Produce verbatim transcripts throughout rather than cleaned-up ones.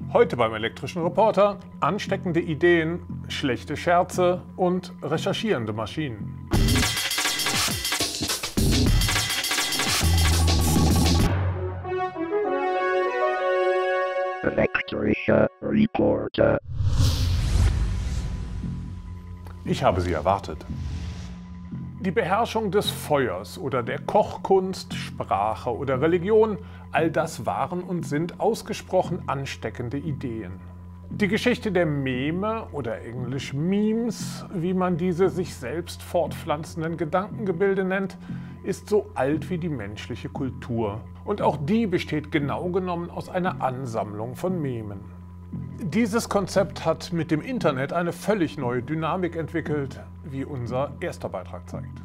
Heute beim Elektrischen Reporter ansteckende Ideen, schlechte Scherze und recherchierende Maschinen. Elektrischer Reporter. Ich habe sie erwartet. Die Beherrschung des Feuers oder der Kochkunst, Sprache oder Religion, all das waren und sind ausgesprochen ansteckende Ideen. Die Geschichte der Meme oder englisch Memes, wie man diese sich selbst fortpflanzenden Gedankengebilde nennt, ist so alt wie die menschliche Kultur. Und auch die besteht genau genommen aus einer Ansammlung von Memen. Dieses Konzept hat mit dem Internet eine völlig neue Dynamik entwickelt, wie unser erster Beitrag zeigt.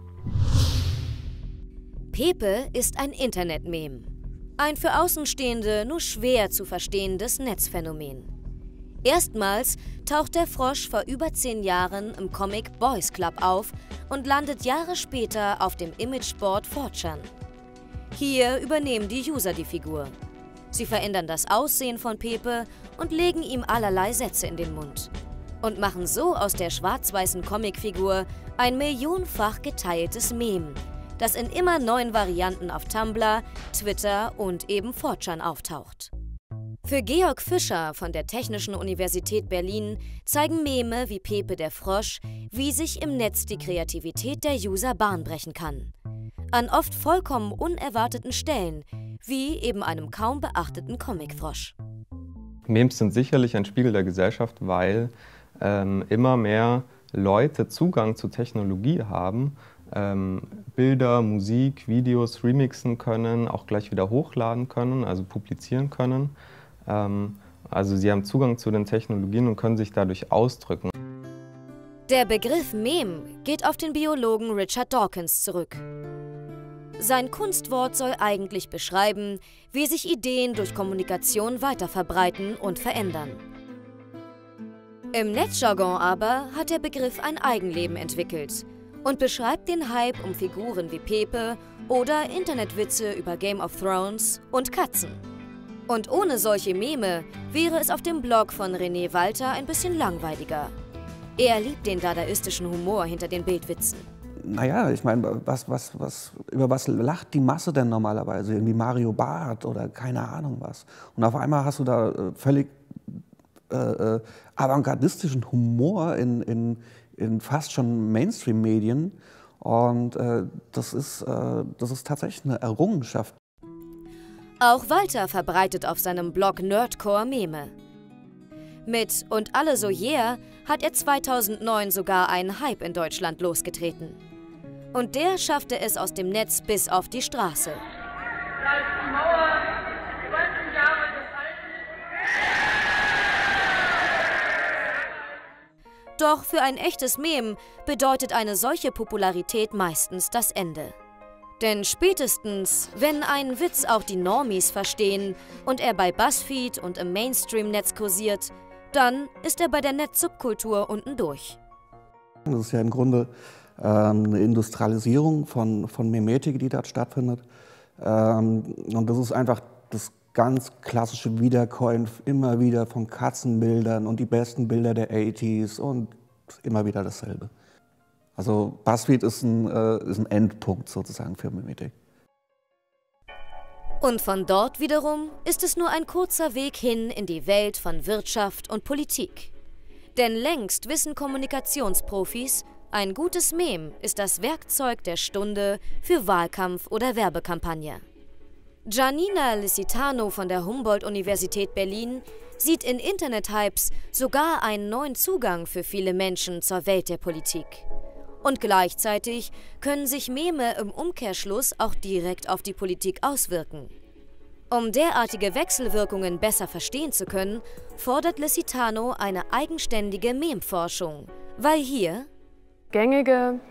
Pepe ist ein Internet-Meme. Ein für Außenstehende nur schwer zu verstehendes Netzphänomen. Erstmals taucht der Frosch vor über zehn Jahren im Comic Boys Club auf und landet Jahre später auf dem Imageboard four chan. Hier übernehmen die User die Figur. Sie verändern das Aussehen von Pepe und legen ihm allerlei Sätze in den Mund. Und machen so aus der schwarz-weißen Comicfigur ein millionenfach geteiltes Meme, das in immer neuen Varianten auf Tumblr, Twitter und eben four chan auftaucht. Für Georg Fischer von der Technischen Universität Berlin zeigen Meme wie Pepe der Frosch, wie sich im Netz die Kreativität der User Bahn brechen kann. An oft vollkommen unerwarteten Stellen, wie eben einem kaum beachteten Comicfrosch. Memes sind sicherlich ein Spiegel der Gesellschaft, weil ähm, immer mehr Leute Zugang zu Technologie haben, ähm, Bilder, Musik, Videos remixen können, auch gleich wieder hochladen können, also publizieren können. Ähm, also sie haben Zugang zu den Technologien und können sich dadurch ausdrücken. Der Begriff Meme geht auf den Biologen Richard Dawkins zurück. Sein Kunstwort soll eigentlich beschreiben, wie sich Ideen durch Kommunikation weiterverbreiten und verändern. Im Netzjargon aber hat der Begriff ein Eigenleben entwickelt und beschreibt den Hype um Figuren wie Pepe oder Internetwitze über Game of Thrones und Katzen. Und ohne solche Meme wäre es auf dem Blog von René Walter ein bisschen langweiliger. Er liebt den dadaistischen Humor hinter den Bildwitzen. Naja, ich meine, was, was, was, über was lacht die Masse denn normalerweise? Irgendwie Mario Barth oder keine Ahnung was. Und auf einmal hast du da äh, völlig äh, äh, avantgardistischen Humor in, in, in fast schon Mainstream-Medien. Und äh, das, ist, äh, das ist tatsächlich eine Errungenschaft. Auch Walter verbreitet auf seinem Blog Nerdcore Meme. Mit Und alle so yeah hat er zweitausendneun sogar einen Hype in Deutschland losgetreten. Und der schaffte es aus dem Netz bis auf die Straße. Doch für ein echtes Meme bedeutet eine solche Popularität meistens das Ende. Denn spätestens, wenn einen Witz auch die Normies verstehen und er bei BuzzFeed und im Mainstream-Netz kursiert, dann ist er bei der Netz-Subkultur unten durch. Das ist ja im Grunde ähm, eine Industrialisierung von, von Memetik, die dort stattfindet. Ähm, und das ist einfach das ganz klassische Wiederkäuen immer wieder von Katzenbildern und die besten Bilder der achtziger und immer wieder dasselbe. Also BuzzFeed ist ein, äh, ist ein Endpunkt sozusagen für Memetik. Und von dort wiederum ist es nur ein kurzer Weg hin in die Welt von Wirtschaft und Politik. Denn längst wissen Kommunikationsprofis, ein gutes Meme ist das Werkzeug der Stunde für Wahlkampf oder Werbekampagne. Giannina Licitano von der Humboldt-Universität Berlin sieht in Internet-Hypes sogar einen neuen Zugang für viele Menschen zur Welt der Politik. Und gleichzeitig können sich Meme im Umkehrschluss auch direkt auf die Politik auswirken. Um derartige Wechselwirkungen besser verstehen zu können, fordert Licitano eine eigenständige Meme-Forschung, weil hier gängige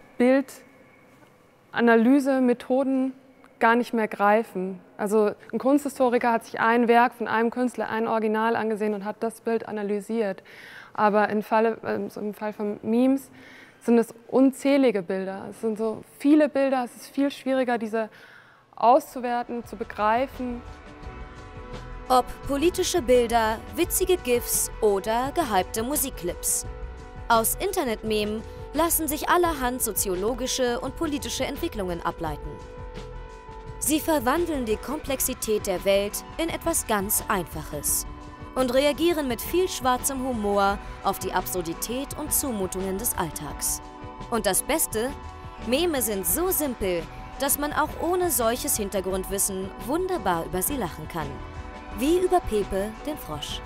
Bildanalysemethoden gar nicht mehr greifen. Also ein Kunsthistoriker hat sich ein Werk von einem Künstler, ein Original angesehen und hat das Bild analysiert. Aber im Falle, also im Fall von Memes sind es unzählige Bilder. Es sind so viele Bilder, es ist viel schwieriger, diese auszuwerten, zu begreifen. Ob politische Bilder, witzige GIFs oder gehypte Musikclips. Aus Internetmemen lassen sich allerhand soziologische und politische Entwicklungen ableiten. Sie verwandeln die Komplexität der Welt in etwas ganz Einfaches und reagieren mit viel schwarzem Humor auf die Absurdität und Zumutungen des Alltags. Und das Beste? Meme sind so simpel, dass man auch ohne solches Hintergrundwissen wunderbar über sie lachen kann. Wie über Pepe, den Frosch.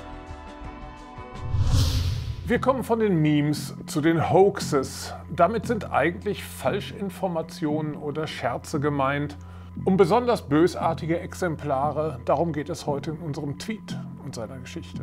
Wir kommen von den Memes zu den Hoaxes. Damit sind eigentlich Falschinformationen oder Scherze gemeint. Um besonders bösartige Exemplare, darum geht es heute in unserem Tweet und seiner Geschichte.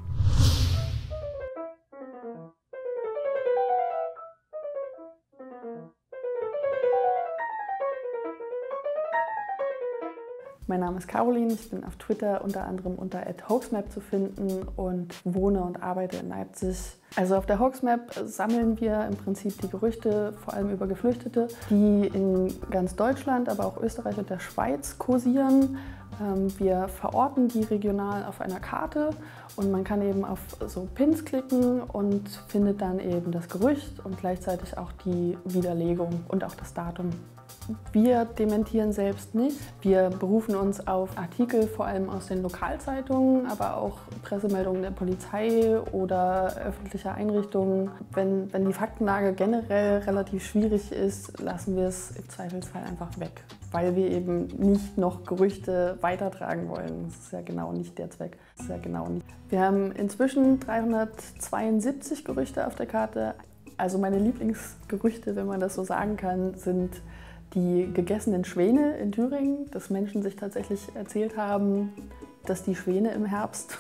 Mein Name ist Caroline, ich bin auf Twitter unter anderem unter at hoaxmap zu finden und wohne und arbeite in Leipzig. Also auf der Hoaxmap sammeln wir im Prinzip die Gerüchte, vor allem über Geflüchtete, die in ganz Deutschland, aber auch Österreich und der Schweiz kursieren. Wir verorten die regional auf einer Karte und man kann eben auf so Pins klicken und findet dann eben das Gerücht und gleichzeitig auch die Widerlegung und auch das Datum. Wir dementieren selbst nicht. Wir berufen uns auf Artikel, vor allem aus den Lokalzeitungen, aber auch Pressemeldungen der Polizei oder öffentlicher Einrichtungen. Wenn, wenn die Faktenlage generell relativ schwierig ist, lassen wir es im Zweifelsfall einfach weg, weil wir eben nicht noch Gerüchte weitertragen wollen. Das ist ja genau nicht der Zweck. Das ist ja genau nicht. Wir haben inzwischen dreihundertzweiundsiebzig Gerüchte auf der Karte. Also meine Lieblingsgerüchte, wenn man das so sagen kann, sind die gegessenen Schwäne in Thüringen, dass Menschen sich tatsächlich erzählt haben, dass die Schwäne im Herbst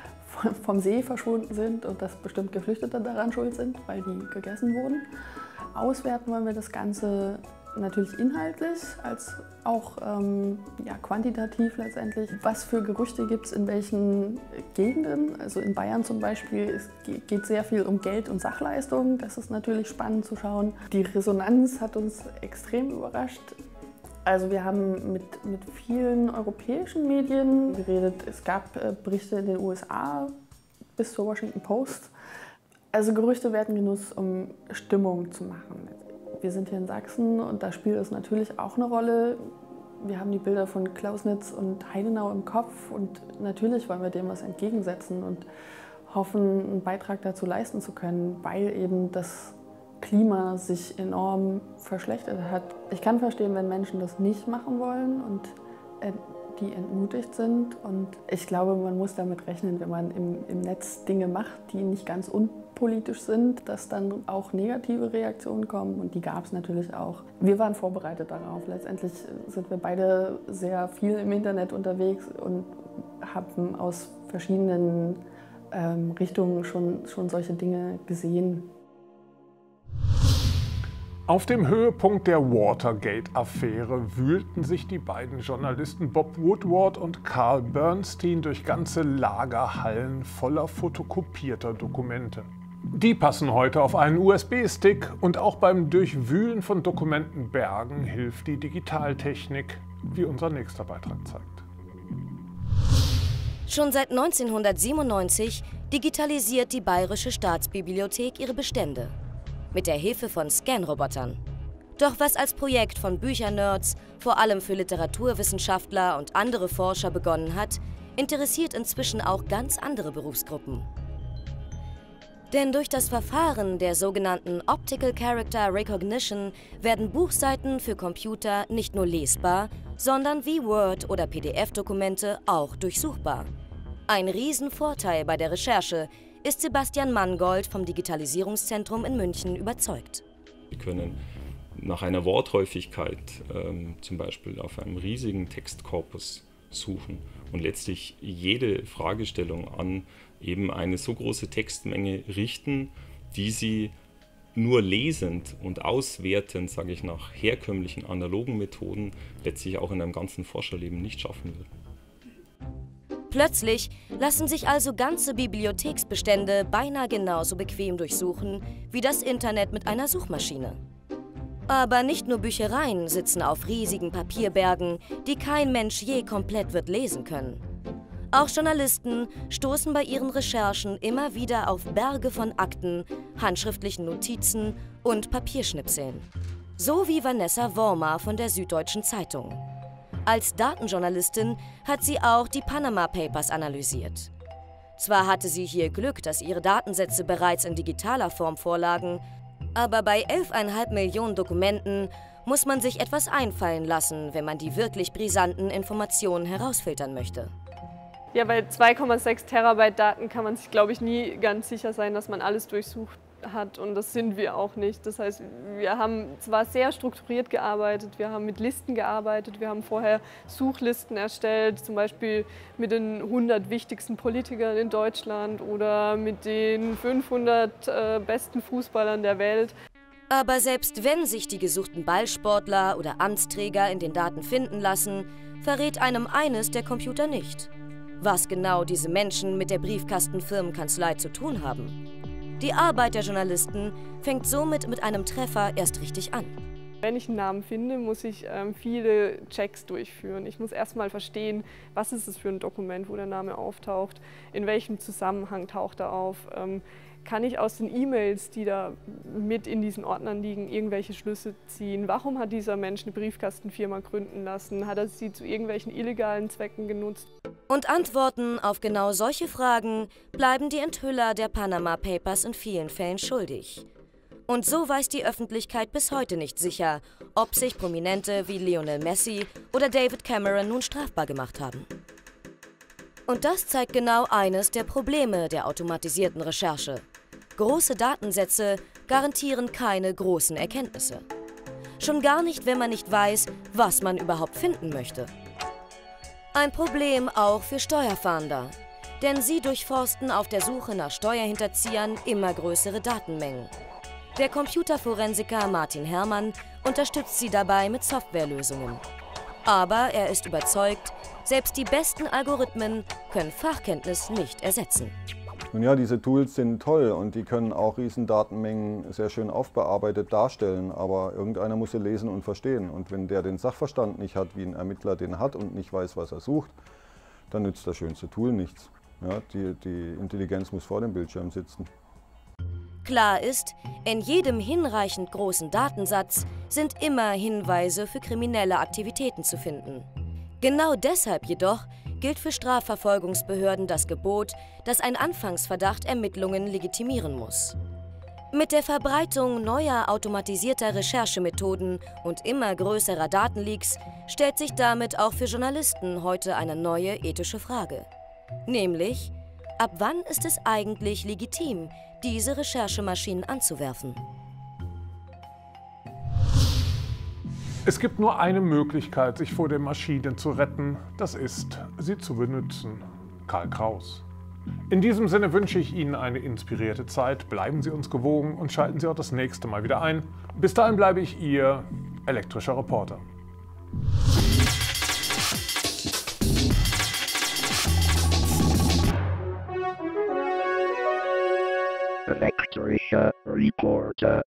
vom See verschwunden sind und dass bestimmt Geflüchtete daran schuld sind, weil die gegessen wurden. Auswerten wollen wir das Ganze natürlich inhaltlich, als auch ähm, ja, quantitativ letztendlich. Was für Gerüchte gibt es in welchen Gegenden? Also in Bayern zum Beispiel es geht sehr viel um Geld und Sachleistungen. Das ist natürlich spannend zu schauen. Die Resonanz hat uns extrem überrascht. Also wir haben mit, mit vielen europäischen Medien geredet. Es gab äh, Berichte in den U S A bis zur Washington Post. Also Gerüchte werden genutzt, um Stimmung zu machen. Wir sind hier in Sachsen und da spielt es natürlich auch eine Rolle. Wir haben die Bilder von Klausnitz und Heidenau im Kopf und natürlich wollen wir dem was entgegensetzen und hoffen, einen Beitrag dazu leisten zu können, weil eben das Klima sich enorm verschlechtert hat. Ich kann verstehen, wenn Menschen das nicht machen wollen und die entmutigt sind. Und ich glaube, man muss damit rechnen, wenn man im, im Netz Dinge macht, die nicht ganz unpolitisch sind, dass dann auch negative Reaktionen kommen. Und die gab es natürlich auch. Wir waren vorbereitet darauf. Letztendlich sind wir beide sehr viel im Internet unterwegs und haben aus verschiedenen ähm, Richtungen schon, schon solche Dinge gesehen. Auf dem Höhepunkt der Watergate-Affäre wühlten sich die beiden Journalisten Bob Woodward und Carl Bernstein durch ganze Lagerhallen voller fotokopierter Dokumente. Die passen heute auf einen U S B-Stick und auch beim Durchwühlen von Dokumenten bergen hilft die Digitaltechnik, wie unser nächster Beitrag zeigt. Schon seit neunzehnhundertsiebenundneunzig digitalisiert die Bayerische Staatsbibliothek ihre Bestände. Mit der Hilfe von Scanrobotern. Doch was als Projekt von Büchernerds, vor allem für Literaturwissenschaftler und andere Forscher begonnen hat, interessiert inzwischen auch ganz andere Berufsgruppen. Denn durch das Verfahren der sogenannten Optical Character Recognition werden Buchseiten für Computer nicht nur lesbar, sondern wie Word- oder P D F-Dokumente auch durchsuchbar. Ein Riesenvorteil bei der Recherche, ist Sebastian Mangold vom Digitalisierungszentrum in München überzeugt. Wir können nach einer Worthäufigkeit ähm, zum Beispiel auf einem riesigen Textkorpus suchen und letztlich jede Fragestellung an eben eine so große Textmenge richten, die Sie nur lesend und auswertend, sage ich, nach herkömmlichen analogen Methoden letztlich auch in einem ganzen Forscherleben nicht schaffen würden. Plötzlich lassen sich also ganze Bibliotheksbestände beinahe genauso bequem durchsuchen wie das Internet mit einer Suchmaschine. Aber nicht nur Büchereien sitzen auf riesigen Papierbergen, die kein Mensch je komplett wird lesen können. Auch Journalisten stoßen bei ihren Recherchen immer wieder auf Berge von Akten, handschriftlichen Notizen und Papierschnipseln. So wie Vanessa Wormer von der Süddeutschen Zeitung. Als Datenjournalistin hat sie auch die Panama Papers analysiert. Zwar hatte sie hier Glück, dass ihre Datensätze bereits in digitaler Form vorlagen, aber bei elf Komma fünf Millionen Dokumenten muss man sich etwas einfallen lassen, wenn man die wirklich brisanten Informationen herausfiltern möchte. Ja, bei zwei Komma sechs Terabyte Daten kann man sich, glaube ich, nie ganz sicher sein, dass man alles durchsucht hat, und das sind wir auch nicht. Das heißt, wir haben zwar sehr strukturiert gearbeitet, wir haben mit Listen gearbeitet, wir haben vorher Suchlisten erstellt, zum Beispiel mit den hundert wichtigsten Politikern in Deutschland oder mit den fünfhundert äh, besten Fußballern der Welt. Aber selbst wenn sich die gesuchten Ballsportler oder Amtsträger in den Daten finden lassen, verrät einem eines der Computer nicht: was genau diese Menschen mit der Briefkastenfirmenkanzlei zu tun haben. Die Arbeit der Journalisten fängt somit mit einem Treffer erst richtig an. Wenn ich einen Namen finde, muss ich ähm, viele Checks durchführen. Ich muss erstmal verstehen, was ist es für ein Dokument, wo der Name auftaucht, in welchem Zusammenhang taucht er auf. Ähm, kann ich aus den E-Mails, die da mit in diesen Ordnern liegen, irgendwelche Schlüsse ziehen? Warum hat dieser Mensch eine Briefkastenfirma gründen lassen? Hat er sie zu irgendwelchen illegalen Zwecken genutzt? Und Antworten auf genau solche Fragen bleiben die Enthüller der Panama Papers in vielen Fällen schuldig. Und so weiß die Öffentlichkeit bis heute nicht sicher, ob sich Prominente wie Lionel Messi oder David Cameron nun strafbar gemacht haben. Und das zeigt genau eines der Probleme der automatisierten Recherche. Große Datensätze garantieren keine großen Erkenntnisse. Schon gar nicht, wenn man nicht weiß, was man überhaupt finden möchte. Ein Problem auch für Steuerfahnder, denn sie durchforsten auf der Suche nach Steuerhinterziehern immer größere Datenmengen. Der Computerforensiker Martin Herrmann unterstützt sie dabei mit Softwarelösungen. Aber er ist überzeugt, selbst die besten Algorithmen können Fachkenntnis nicht ersetzen. Nun ja, diese Tools sind toll und die können auch Riesendatenmengen sehr schön aufbearbeitet darstellen, aber irgendeiner muss sie lesen und verstehen. Und wenn der den Sachverstand nicht hat, wie ein Ermittler den hat und nicht weiß, was er sucht, dann nützt das schönste Tool nichts. Ja, die, die Intelligenz muss vor dem Bildschirm sitzen. Klar ist, in jedem hinreichend großen Datensatz sind immer Hinweise für kriminelle Aktivitäten zu finden. Genau deshalb jedoch gilt für Strafverfolgungsbehörden das Gebot, dass ein Anfangsverdacht Ermittlungen legitimieren muss. Mit der Verbreitung neuer automatisierter Recherchemethoden und immer größerer Datenleaks stellt sich damit auch für Journalisten heute eine neue ethische Frage. Nämlich, ab wann ist es eigentlich legitim, diese Recherchemaschinen anzuwerfen? Es gibt nur eine Möglichkeit, sich vor den Maschinen zu retten. Das ist, sie zu benutzen. Karl Kraus. In diesem Sinne wünsche ich Ihnen eine inspirierte Zeit. Bleiben Sie uns gewogen und schalten Sie auch das nächste Mal wieder ein. Bis dahin bleibe ich Ihr elektrischer Reporter. Elektrischer Reporter.